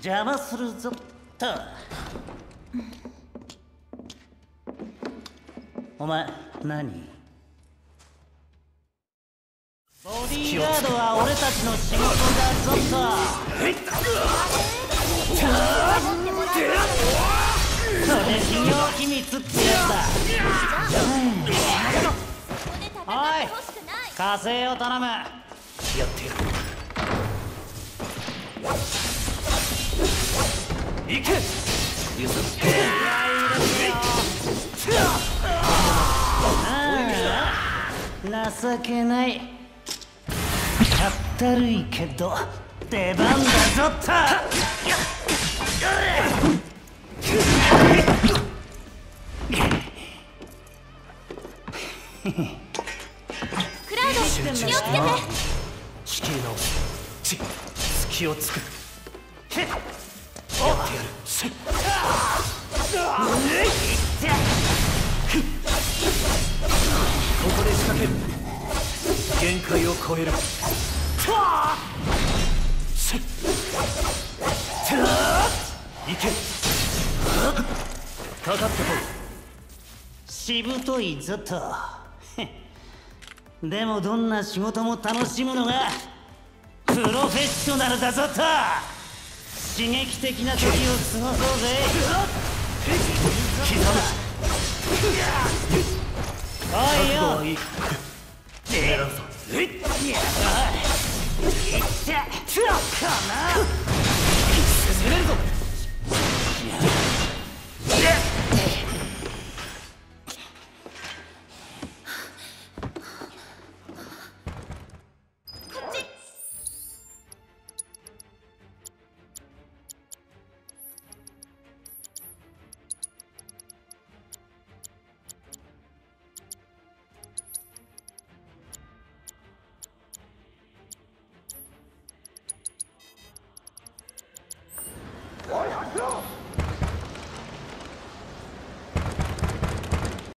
邪魔するぞと。お前何？ボディーガードは俺たちの仕事だぞと。それ企業機密ってやつだ。おい、火星を頼む。やってやる。行け。譲って。情けない。かったるいけど出番だぞっと。 クラウド、気をつけて。 仕切り直す。隙を作る。やってやる。ここで仕掛ける。限界を超える。いけ。かかってこい。しぶといぞと。でもどんな仕事も楽しむのがプロフェッショナルだぞと。刺激的な時を過ごそうぜ。刻む。おいよ。狙うぞ。いってかな。攻めるぞ。